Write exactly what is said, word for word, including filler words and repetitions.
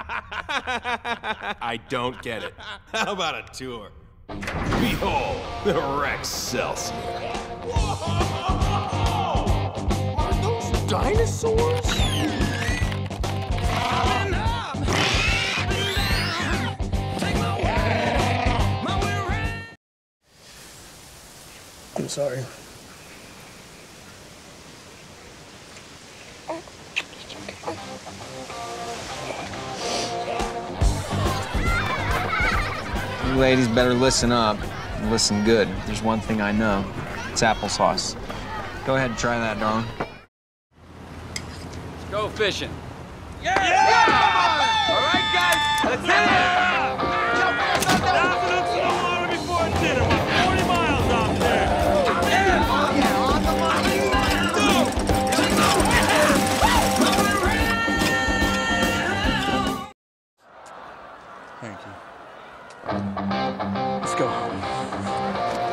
I don't get it. How about a tour? Behold, the Rex Celsius. Are those dinosaurs? I'm sorry. You ladies better listen up and listen good. There's one thing I know. It's applesauce. Go ahead and try that, darling. Let's go fishing. Yeah! Yeah! All right, guys, let's hit it! Down to the water before dinner. We're forty miles out there. Yeah! Oh, yeah, on the line. Thank you. Let's go home.